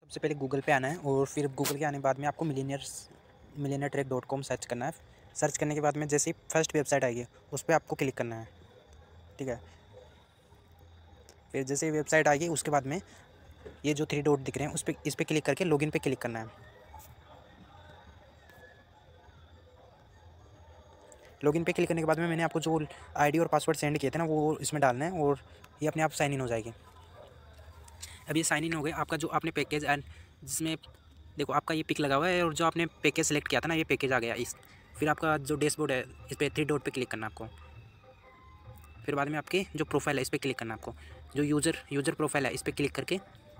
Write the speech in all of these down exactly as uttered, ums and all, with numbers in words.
सबसे पहले गूगल पे आना है और फिर गूगल के आने के बाद में आपको millionaires millionaire track dot com search करना है। सर्च करने के बाद में जैसे ही फर्स्ट वेबसाइट आएगी उस पर आपको क्लिक करना है, ठीक है। फिर जैसे ही वेबसाइट आएगी उसके बाद में ये जो थ्री डॉट दिख रहे हैं उस पर इस पर क्लिक करके लॉगिन पे क्लिक करना है। लॉगिन पे क्लिक करने के बाद में मैंने आपको जो आईडी और पासवर्ड सेंड किए थे ना वो इसमें डालना है और ये अपने आप साइन इन हो जाएगी। अब ये साइन इन हो गए। आपका जो आपने पैकेज एंड जिसमें देखो आपका ये पिक लगा हुआ है और जो आपने पैकेज सेलेक्ट किया था ना ये पैकेज आ गया इस। फिर आपका जो डैशबोर्ड है इस पर थ्री डॉट पे क्लिक करना है आपको। फिर बाद में आपकी जो प्रोफाइल है इस पर क्लिक करना है आपको। जो यूज़र यूज़र प्रोफाइल है इस पर क्लिक करके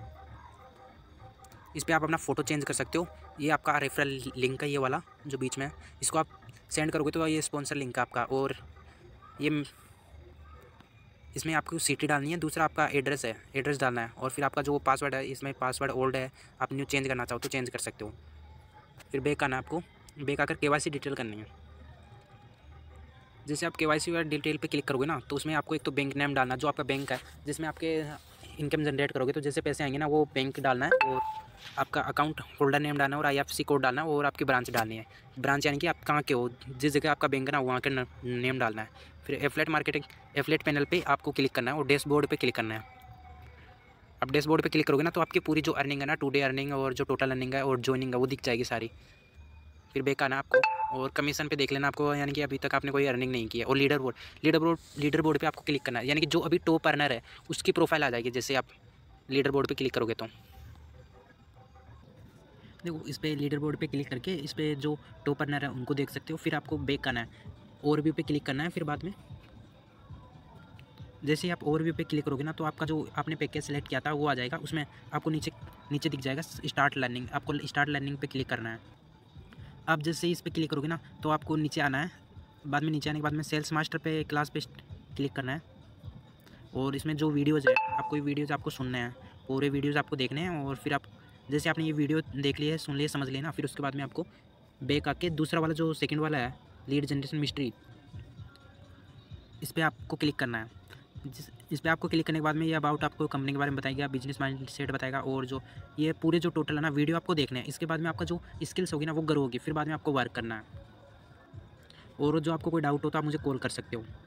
इस पर आप अपना फ़ोटो चेंज कर सकते हो। ये आपका रेफरल लिंक है, ये वाला जो बीच में है, इसको आप सेंड करोगे तो ये स्पॉन्सर लिंक है आपका। और ये इसमें आपको सिटी डालनी है, दूसरा आपका एड्रेस है, एड्रेस डालना है। और फिर आपका जो पासवर्ड है इसमें पासवर्ड ओल्ड है, आप न्यू चेंज करना चाहो तो चेंज कर सकते हो। फिर बैक आना है आपको। बैक आकर केवाईसी डिटेल करनी है। जैसे आप केवाईसी वाली डिटेल पे क्लिक करोगे ना तो उसमें आपको एक तो बैंक नेम डालना है, जो आपका बैंक है जिसमें आपके इनकम जनरेट करोगे तो जैसे पैसे आएंगे ना वो बैंक डालना है। और आपका अकाउंट होल्डर नेम डालना है और आईएफएससी कोड डालना है और आपकी ब्रांच डालनी है। ब्रांच यानी कि आप कहाँ के हो, जिस जगह आपका बैंक है ना वहाँ के नेम डालना है। फिर एफलेट मार्केटिंग एफलेट पैनल पे आपको क्लिक करना है और डैशबोर्ड पे क्लिक करना है। अब डैशबोर्ड पे क्लिक करोगे ना तो आपकी पूरी जो अर्निंग है ना, टू डे अर्निंग और जो टोटल अर्निंग है और ज्वाइनिंग है वो दिख जाएगी सारी। फिर बैक आना आपको और कमीशन पे देख लेना आपको, यानी कि अभी तक आपने कोई अर्निंग नहीं की है। और leader board leader board leader board पे आपको क्लिक करना है, यानी कि जो अभी टॉप अर्नर है उसकी प्रोफाइल आ जाएगी। जैसे आप लीडर बोर्ड पे क्लिक करोगे तो देखो इस पर लीडर बोर्ड पे क्लिक करके इस पर जो टॉप अर्नर है उनको देख सकते हो। फिर आपको बैक करना है, ओवरव्यू पे क्लिक करना है। फिर बाद में जैसे ही आप ओवरव्यू पे क्लिक करोगे ना तो आपका जो आपने पैकेज सेलेक्ट किया था वो आ जाएगा। उसमें आपको नीचे नीचे दिख जाएगा स्टार्ट लर्निंग, आपको स्टार्ट लर्निंग पे क्लिक करना है। आप जैसे ही इस पर क्लिक करोगे ना तो आपको नीचे आना है। बाद में नीचे आने के बाद में सेल्स मास्टर पे क्लास पे क्लिक करना है। और इसमें जो वीडियोज़ है आपको ये वीडियोज़ आपको सुनने हैं, पूरे वीडियोज़ आपको देखने हैं। और फिर आप जैसे आपने ये वीडियो देख ली है, सुन लिया, समझ लिया ना, फिर उसके बाद में आपको बैक आके दूसरा वाला जो सेकंड वाला है लीड जनरेशन मिस्ट्री, इस पर आपको क्लिक करना है। जिस इस पर आपको क्लिक करने के बाद में ये अबाउट आपको कंपनी के बारे में बताएगा, बिजनेस माइंड सेट बताएगा। और जो ये पूरे जो टोटल है ना वीडियो आपको देखने हैं। इसके बाद में आपका जो स्किल्स होगी ना वो ग्रो होगी। फिर बाद में आपको वर्क करना है। और जो आपको कोई डाउट हो तो आप मुझे कॉल कर सकते हो।